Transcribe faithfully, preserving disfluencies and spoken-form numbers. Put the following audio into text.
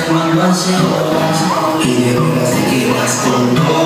te mando ansiedad y de veras te quedas con todo.